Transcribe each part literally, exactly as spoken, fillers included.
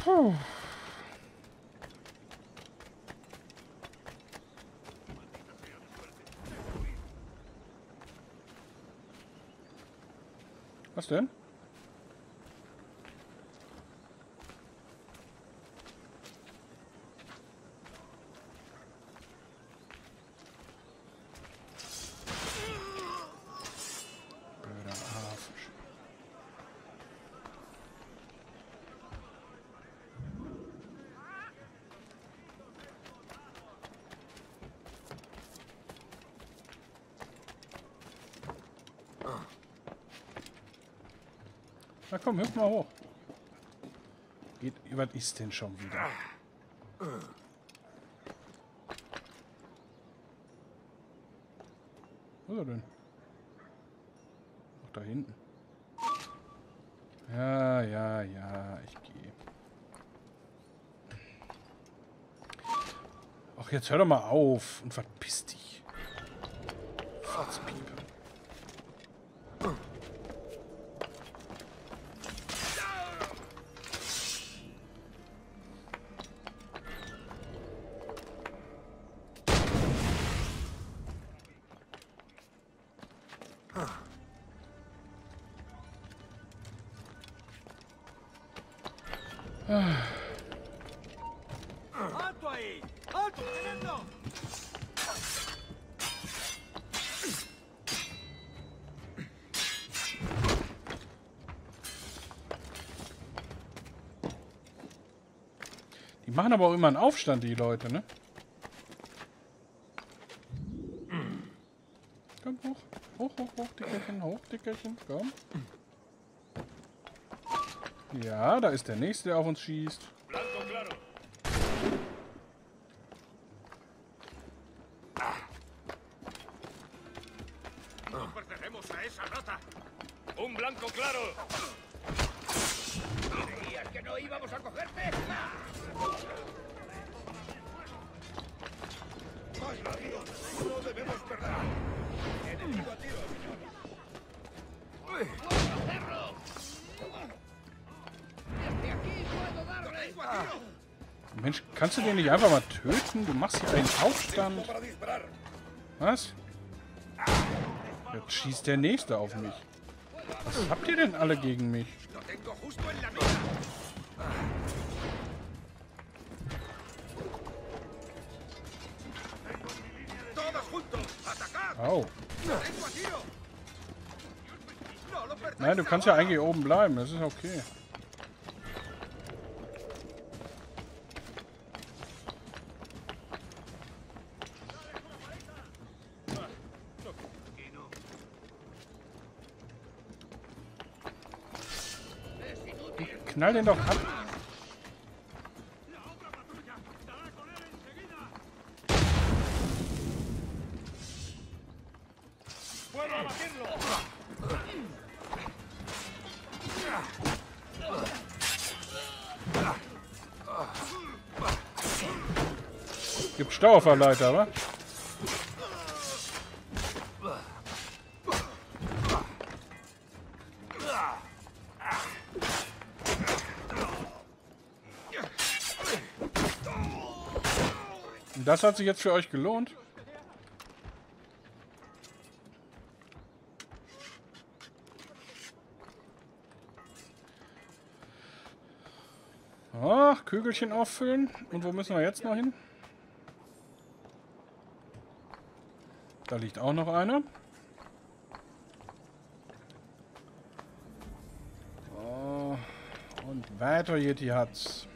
Puh. Was denn? Blöder Haarfisch. Na komm, hüpf mal hoch. Geht, was ist denn schon wieder? Wo ist er denn? Ach, da hinten. Ja, ja, ja, ich gehe. Ach, jetzt hör doch mal auf und verpiss dich. Fotzpiepe. ¡Alto ahí! ¡Alto, tremendo! Die machen aber auch immer einen Aufstand, die Leute, ne? Komm, hoch. Hoch, hoch, hoch, Dickerchen, hoch, Dickerchen, komm. Ja, da ist der Nächste, der auf uns schießt. Blanco claro. No pertenecemos a esa rata. Un blanco claro. ¿Creías que no íbamos a cogerte? ¡Vaya Dios! No debemos perder. Enemigo a tiro. ¡Cerro! Desde aquí puedo darle. Mensch, kannst du den nicht einfach mal töten? Du machst hier einen Aufstand. Was? Jetzt schießt der Nächste auf mich. Was habt ihr denn alle gegen mich? Au. Nein, du kannst ja eigentlich oben bleiben. Das ist okay. Knall den doch ab. Gibt Stau auf der Leiter, wa? Und das hat sich jetzt für euch gelohnt. Ach, Kügelchen auffüllen. Und wo müssen wir jetzt noch hin? Da liegt auch noch einer. So. Und weiter Yeti hat's.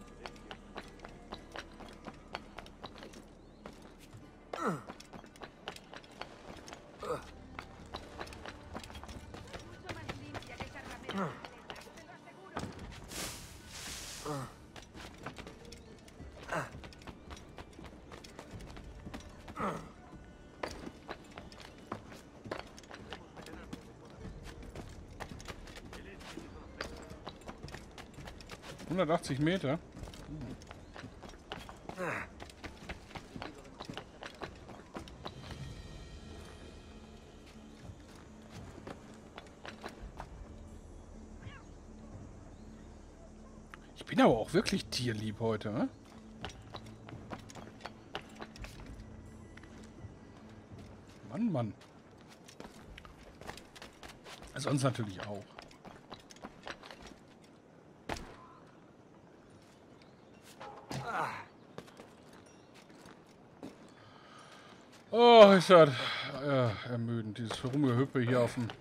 hundertachtzig Meter. Ich bin aber auch wirklich tierlieb heute, ne? Mann, Mann. Sonst natürlich auch. Oh, ist das ja, ermüdend, dieses Rumgehüppe hier auf dem...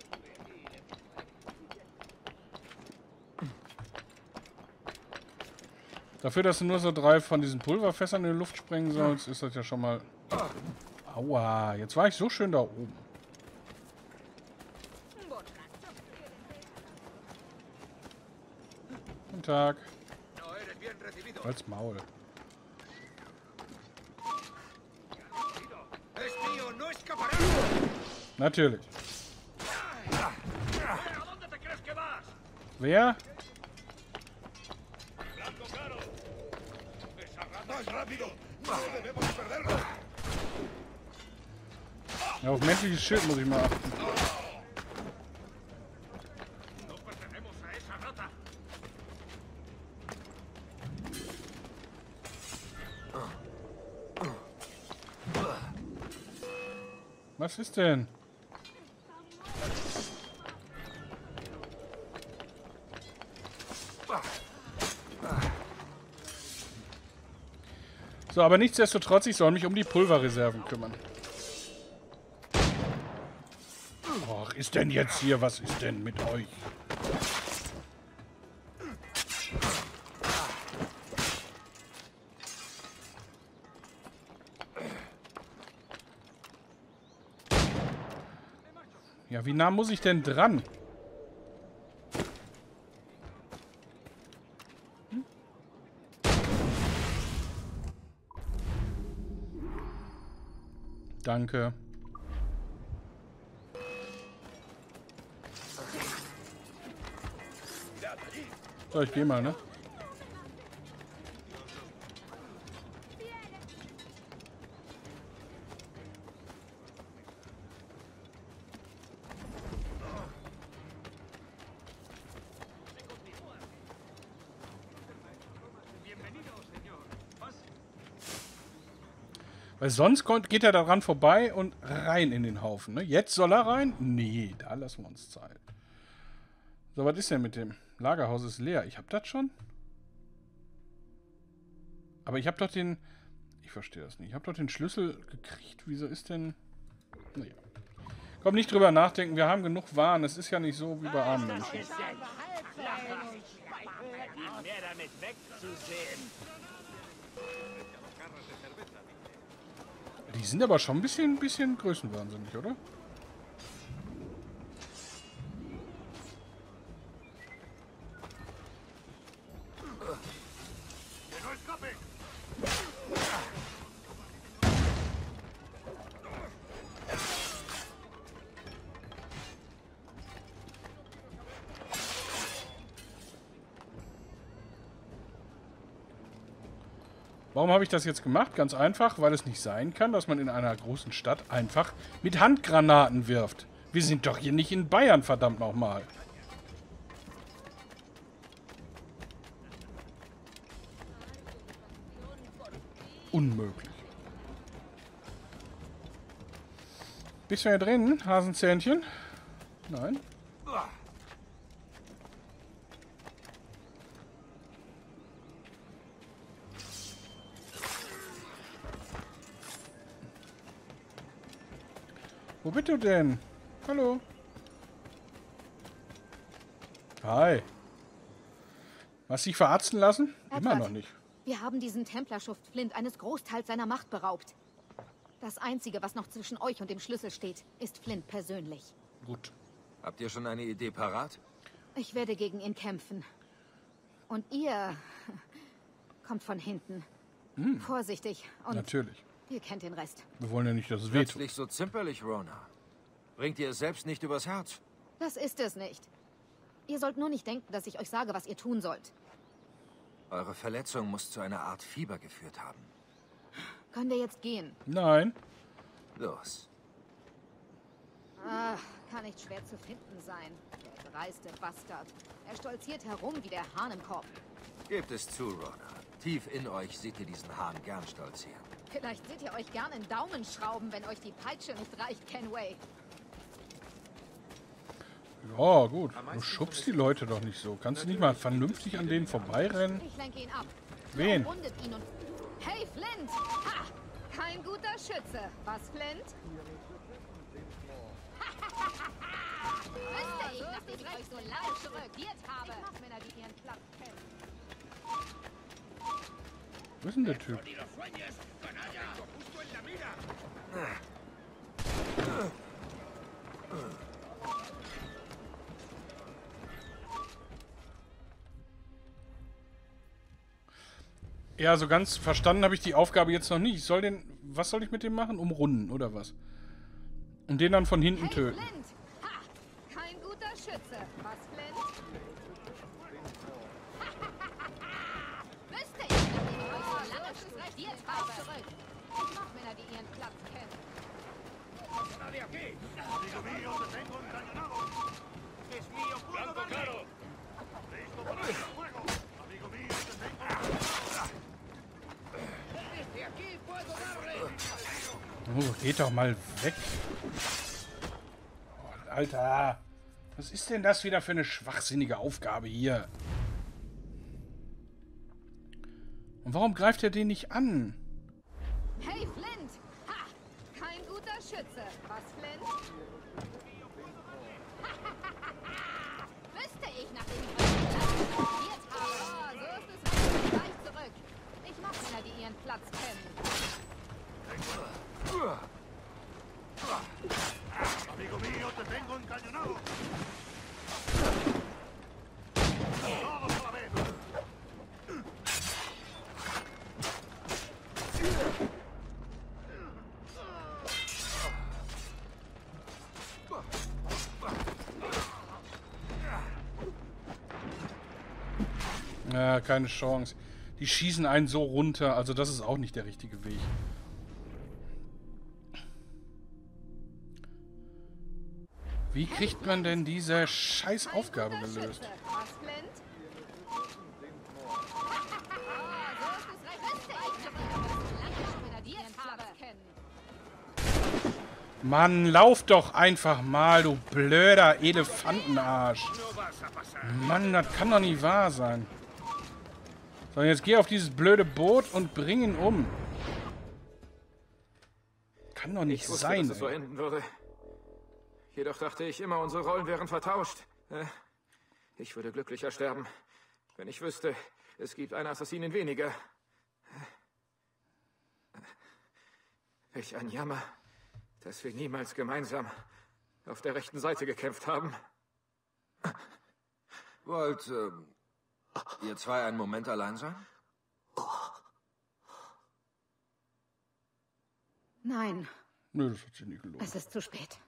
Dafür, dass du nur so drei von diesen Pulverfässern in die Luft sprengen sollst, ist das ja schon mal... Aua, jetzt war ich so schön da oben. Guten Tag. Als Maul. Natürlich. Wer? Ja, auf menschliches Schild muss ich mal achten. Was ist denn? So, aber nichtsdestotrotz, ich soll mich um die Pulverreserven kümmern. Och, ist denn jetzt hier, was ist denn mit euch? Ja, wie nah muss ich denn dran? Hm? Danke. So, ich geh mal, ne? Weil sonst kommt, geht er daran vorbei und rein in den Haufen. Ne? Jetzt soll er rein? Nee, da lassen wir uns Zeit. So, was ist denn mit dem? Lagerhaus ist leer. Ich hab das schon? Aber ich hab doch den... Ich verstehe das nicht. Ich hab doch den Schlüssel gekriegt. Wieso ist denn... Naja. Komm, nicht drüber nachdenken. Wir haben genug Waren. Es ist ja nicht so wie bei armen Menschen. Die sind aber schon ein bisschen, bisschen größenwahnsinnig, oder? Warum habe ich das jetzt gemacht? Ganz einfach, weil es nicht sein kann, dass man in einer großen Stadt einfach mit Handgranaten wirft. Wir sind doch hier nicht in Bayern, verdammt nochmal. Unmöglich. Bist du hier drin, Hasenzähnchen? Nein. Wo bist du denn? Hallo. Hi. Hast du dich verarzten lassen? Edward, Immer noch nicht. Wir haben diesen Templerschuft Flint eines Großteils seiner Macht beraubt. Das Einzige, was noch zwischen euch und dem Schlüssel steht, ist Flint persönlich. Gut. Habt ihr schon eine Idee parat? Ich werde gegen ihn kämpfen. Und ihr kommt von hinten. Hm. Vorsichtig. Und natürlich. Ihr kennt den Rest. Wir wollen ja nicht, dass es wehtut. Plötzlich so zimperlich, Rona. Bringt ihr es selbst nicht übers Herz? Das ist es nicht. Ihr sollt nur nicht denken, dass ich euch sage, was ihr tun sollt. Eure Verletzung muss zu einer Art Fieber geführt haben. Können wir jetzt gehen? Nein. Los. Ah, kann nicht schwer zu finden sein. Der dreiste Bastard. Er stolziert herum wie der Hahn im Korb. Gebt es zu, Rona. Tief in euch seht ihr diesen Hahn gern stolzieren. Vielleicht seht ihr euch gern in Daumen schrauben, wenn euch die Peitsche nicht reicht, Kenway. Ja, gut. Du schubst die Leute doch nicht so. Kannst du nicht mal vernünftig an denen vorbeirennen? Ich lenke ihn ab. Wen? Rundet ihn und... Hey, Flint! Ha! Kein guter Schütze. Was, Flint? Wüsste ich, nachdem ich euch so lange zurückgiert habe. Ich mag Männer, die ihren Platz kennen. Wo ist denn der Typ? Ja, so ganz verstanden habe ich die Aufgabe jetzt noch nicht. Ich soll den... Was soll ich mit dem machen? Umrunden, oder was? Und den dann von hinten Hey, töten. Flint! Ha! Kein guter Schütze. Was, Flint? Wüsste ich, nachdem ich euch so lange studiert habe. Zurück. Ich mag Männer, die ihren Platz kennen. ¡Nadie aquí! ¡Amigo mío, te tengo encañonado! ¡Es mío, puedo darle! ¡Listo para el fuego! ¡Amigo mío, te tengo encañonado! ¡Desde aquí puedo darle! Oh, geht doch mal weg. Oh, Alter. Was ist denn das wieder für eine schwachsinnige Aufgabe hier? Und warum greift er den nicht an? Hey, Flint! Ha! Kein guter Schütze. Was, Flint? Wüsste ich, nachdem ich euch so lange studiert habe. Oh, so ist es recht gleich zurück. Ich mag Männer, die ihren Platz kennen. ¡Amigo mío, te tengo encañonado! ¡Todos a la vez! Ja, keine Chance. Die schießen einen so runter. Also das ist auch nicht der richtige Weg. Wie kriegt man denn diese scheiß Aufgabe Kein guter gelöst? Schütze. Was, Flint? Oh, so ist es recht. Wüsste ich, nachdem ich euch so lange studiert ihren Platz kennen. Mann, lauf doch einfach mal, du blöder Elefantenarsch. Mann, das kann doch nicht wahr sein. So, jetzt geh auf dieses blöde Boot und bring ihn um. Kann doch nicht Ich wusste, sein. dass es so Ey. enden würde. Jedoch dachte ich immer, unsere Rollen wären vertauscht. Äh, Ich würde glücklicher sterben, wenn ich wüsste, es gibt eine Assassinin weniger. Welch ein Jammer, dass wir niemals gemeinsam auf der rechten Seite gekämpft haben. Wollt ähm, ihr zwei einen Moment allein sein? Nein, Nö, das hat sich nicht gelohnt. es ist zu spät.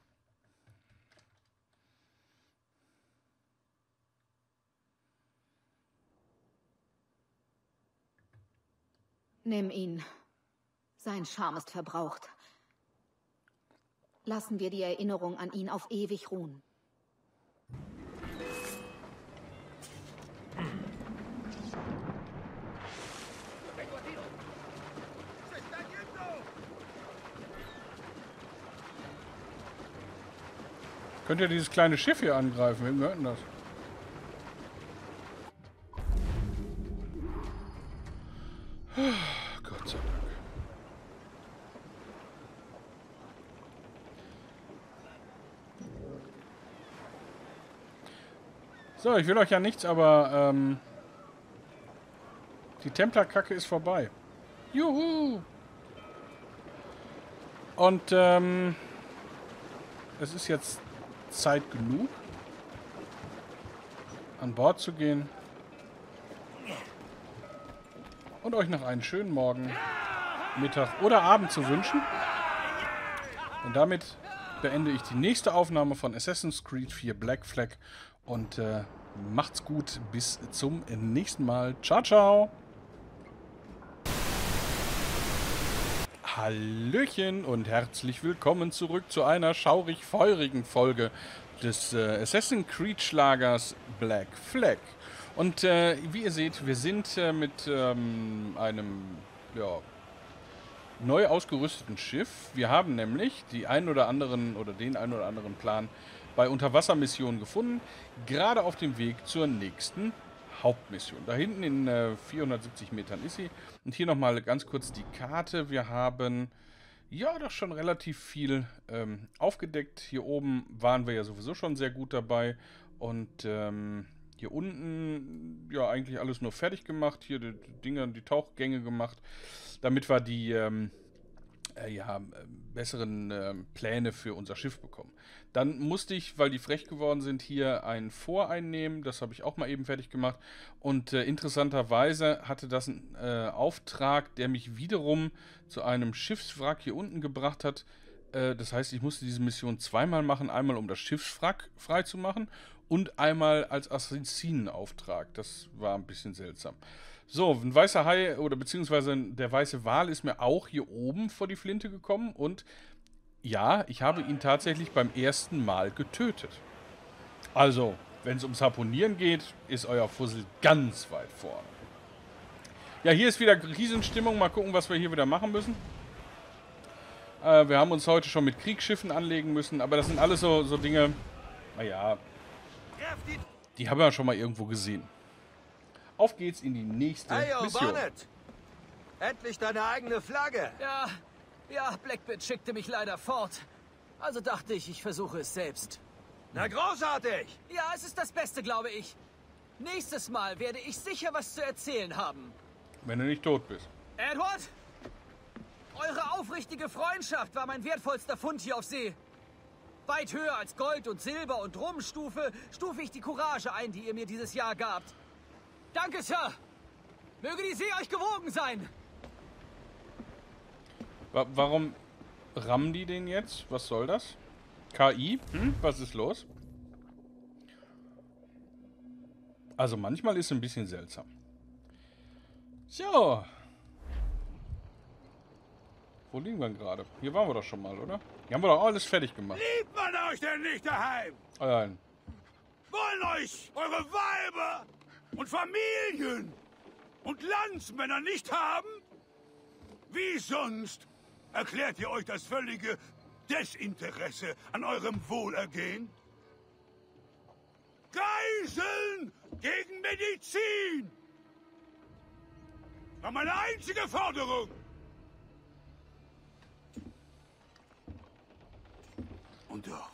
Nimm ihn. Sein Charme ist verbraucht. Lassen wir die Erinnerung an ihn auf ewig ruhen. ¡Tengo a tiro! ¡Se está yendo! Könnt ihr dieses kleine Schiff hier angreifen? Wem gehört denn das? Gott sei Dank. So, ich will euch ja nichts, aber ähm, die Templerkacke ist vorbei. Juhu! Und ähm, es ist jetzt Zeit genug, an Bord zu gehen und euch noch einen schönen Morgen, Mittag oder Abend zu wünschen. Und damit beende ich die nächste Aufnahme von Assassin's Creed vier Black Flag und äh, macht's gut, bis zum nächsten Mal. Ciao, ciao! Hallöchen und herzlich willkommen zurück zu einer schaurig-feurigen Folge des äh, Assassin's Creed Schlagers Black Flag. Und äh, wie ihr seht, wir sind äh, mit ähm, einem ja, neu ausgerüsteten Schiff. Wir haben nämlich die ein oder anderen oder den ein oder anderen Plan bei Unterwassermissionen gefunden, gerade auf dem Weg zur nächsten Hauptmission. Da hinten in äh, vierhundertsiebzig Metern ist sie. Und hier nochmal ganz kurz die Karte. Wir haben ja doch schon relativ viel ähm, aufgedeckt. Hier oben waren wir ja sowieso schon sehr gut dabei. Und ähm, hier unten, ja, eigentlich alles nur fertig gemacht. Hier die, die Dinger, die Tauchgänge gemacht, damit wir die ähm, äh, ja, äh, besseren äh, Pläne für unser Schiff bekommen. Dann musste ich, weil die frech geworden sind, hier ein Fort einnehmen. Das habe ich auch mal eben fertig gemacht. Und äh, interessanterweise hatte das einen äh, Auftrag, der mich wiederum zu einem Schiffswrack hier unten gebracht hat. Äh, das heißt, ich musste diese Mission zweimal machen. Einmal, um das Schiffswrack frei zu machen und einmal als Assassinenauftrag. Das war ein bisschen seltsam. So, ein weißer Hai oder beziehungsweise der weiße Wal ist mir auch hier oben vor die Flinte gekommen und ja, ich habe ihn tatsächlich beim ersten Mal getötet. Also, wenn es ums Harpunieren geht, ist euer Fussel ganz weit vorne. Ja, hier ist wieder Riesenstimmung. Mal gucken, was wir hier wieder machen müssen. Äh, wir haben uns heute schon mit Kriegsschiffen anlegen müssen, aber das sind alles so, so Dinge, naja, die haben wir schon mal irgendwo gesehen. Auf geht's in die nächste Hey, yo, Mission. Barnett! Endlich deine eigene Flagge! Ja, ja, Blackbeard schickte mich leider fort. Also dachte ich, ich versuche es selbst. Na, großartig! Ja, es ist das Beste, glaube ich. Nächstes Mal werde ich sicher was zu erzählen haben. Wenn du nicht tot bist. Edward? Eure aufrichtige Freundschaft war mein wertvollster Fund hier auf See. Weit höher als Gold und Silber und Rumstufe stufe ich die Courage ein, die ihr mir dieses Jahr gabt. Danke, Sir. Möge die See euch gewogen sein. Wa warum rammen die den jetzt? Was soll das? K I? Hm? Was ist los? Also manchmal ist es ein bisschen seltsam. So. Wo liegen wir denn gerade? Hier waren wir doch schon mal, oder? Hier haben wir doch alles fertig gemacht. Liebt man euch denn nicht daheim? Oh nein. Wollen euch eure Weiber und Familien und Landsmänner nicht haben? Wie sonst erklärt ihr euch das völlige Desinteresse an eurem Wohlergehen? Geiseln gegen Medizin! War meine einzige Forderung. Und doch.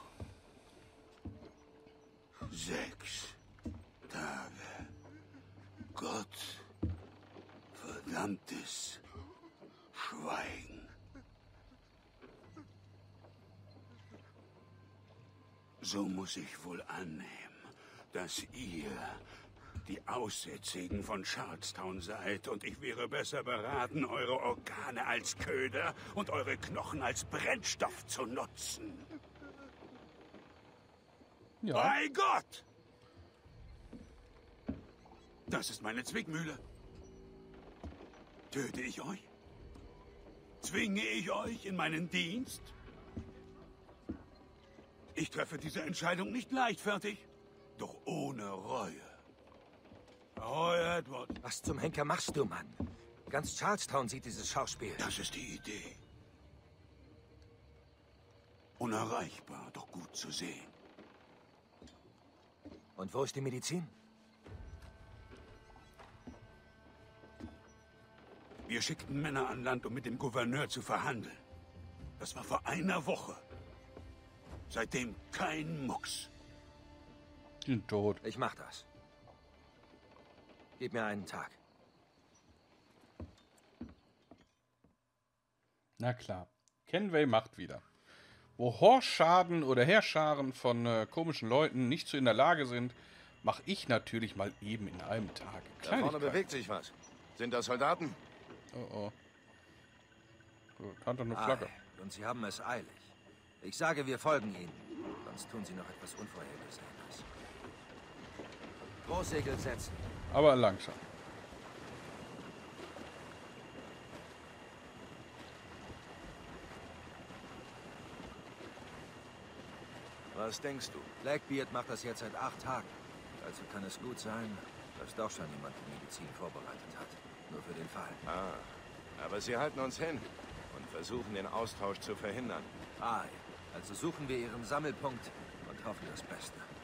Sechs Tage. Gott verdammtes Schweigen. So muss ich wohl annehmen, dass ihr die Aussätzigen von Charlestown seid und ich wäre besser beraten, eure Organe als Köder und eure Knochen als Brennstoff zu nutzen. Ja. Bei Gott! Das ist meine Zwickmühle. Töte ich euch? Zwinge ich euch in meinen Dienst? Ich treffe diese Entscheidung nicht leichtfertig, doch ohne Reue. Ahoi, Edward. Was zum Henker machst du, Mann? Ganz Charlestown sieht dieses Schauspiel. Das ist die Idee. Unerreichbar, doch gut zu sehen. Und wo ist die Medizin? Wir schickten Männer an Land, um mit dem Gouverneur zu verhandeln. Das war vor einer Woche. Seitdem kein Mucks. Die sind tot. Ich mach das. Gib mir einen Tag. Na klar. Kenway macht wieder. Wo Horscharen oder Heerscharen von äh, komischen Leuten nicht so in der Lage sind, mache ich natürlich mal eben in einem Tag. Da vorne Kleinigkeit. bewegt sich was. Sind das Soldaten? Oh oh. Gut, hat doch eine Flagge. Ei, und sie haben es eilig. Ich sage, wir folgen ihnen. Sonst tun sie noch etwas Unvorhergesehenes. Großsegel setzen. Aber langsam. Was denkst du? Blackbeard macht das jetzt seit acht Tagen. Also kann es gut sein, dass doch schon jemand die Medizin vorbereitet hat. Nur für den Fall. Ah, aber sie halten uns hin und versuchen, den Austausch zu verhindern. Ah, also suchen wir ihren Sammelpunkt und hoffen das Beste.